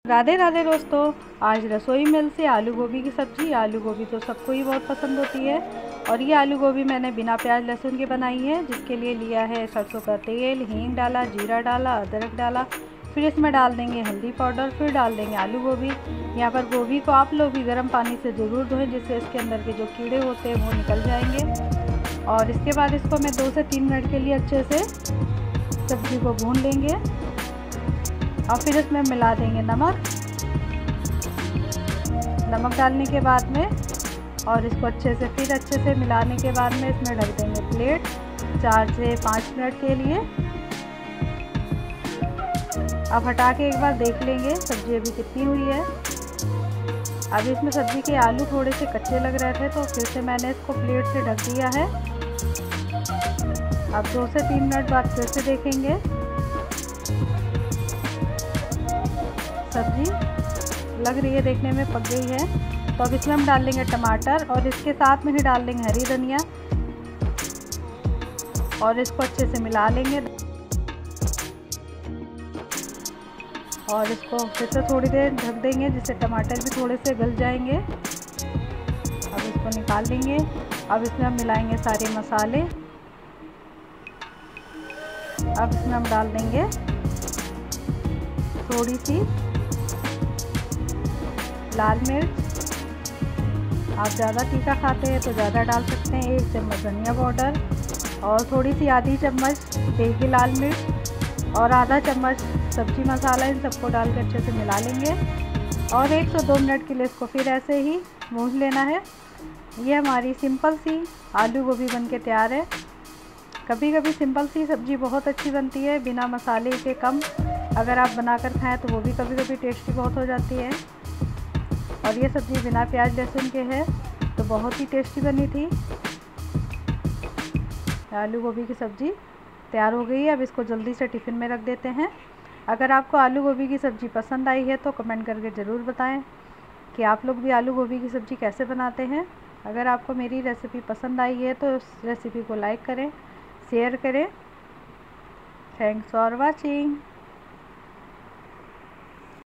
राधे राधे दोस्तों, आज रसोई मिल से आलू गोभी की सब्ज़ी। आलू गोभी तो सबको ही बहुत पसंद होती है और ये आलू गोभी मैंने बिना प्याज लहसुन के बनाई है, जिसके लिए लिया है सरसों का तेल, हींग डाला, जीरा डाला, अदरक डाला, फिर इसमें डाल देंगे हल्दी पाउडर, फिर डाल देंगे आलू गोभी। यहाँ पर गोभी को आप लोग भी गर्म पानी से ज़रूर धोएं, जिससे इसके अंदर के जो कीड़े होते हैं वो निकल जाएंगे। और इसके बाद इसको मैं 2 से 3 मिनट के लिए अच्छे से सब्ज़ी को भून लेंगे और फिर इसमें मिला देंगे नमक डालने के बाद में, और इसको अच्छे से मिलाने के बाद में इसमें ढक देंगे प्लेट 4 से 5 मिनट के लिए। अब हटा के एक बार देख लेंगे सब्ज़ी अभी कितनी हुई है। अभी इसमें सब्ज़ी के आलू थोड़े से कच्चे लग रहे थे, तो फिर से मैंने इसको प्लेट से ढक दिया है। अब 2 से 3 मिनट बाद फिर से देखेंगे, सब्ज़ी लग रही है देखने में पक गई है। तो अब इसमें हम डाल लेंगे टमाटर और इसके साथ में ही डाल देंगे हरी धनिया और इसको अच्छे से मिला लेंगे और इसको फिर से थोड़ी देर ढक देंगे, जिससे टमाटर भी थोड़े से गल जाएंगे। अब इसको निकाल लेंगे। अब इसमें हम मिलाएंगे सारे मसाले। अब इसमें हम डाल देंगे थोड़ी सी लाल मिर्च, आप ज़्यादा तीखा खाते हैं तो ज़्यादा डाल सकते हैं, 1 चम्मच धनिया पाउडर और थोड़ी सी आधी चम्मच देगी लाल मिर्च और आधा चम्मच सब्ज़ी मसाला। इन सबको डाल के अच्छे से मिला लेंगे और 1 से 2 मिनट के लिए इसको फिर ऐसे ही भून लेना है। ये हमारी सिंपल सी आलू गोभी बनके तैयार है। कभी कभी सिंपल सी सब्ज़ी बहुत अच्छी बनती है, बिना मसाले के कम अगर आप बनाकर खाएं तो वो भी कभी कभी टेस्टी बहुत हो जाती है। और ये सब्ज़ी बिना प्याज लहसुन के है तो बहुत ही टेस्टी बनी थी। आलू गोभी की सब्ज़ी तैयार हो गई है। अब इसको जल्दी से टिफ़िन में रख देते हैं। अगर आपको आलू गोभी की सब्ज़ी पसंद आई है तो कमेंट करके ज़रूर बताएं कि आप लोग भी आलू गोभी की सब्ज़ी कैसे बनाते हैं। अगर आपको मेरी रेसिपी पसंद आई है तो उस रेसिपी को लाइक करें, शेयर करें। Thanks for watching.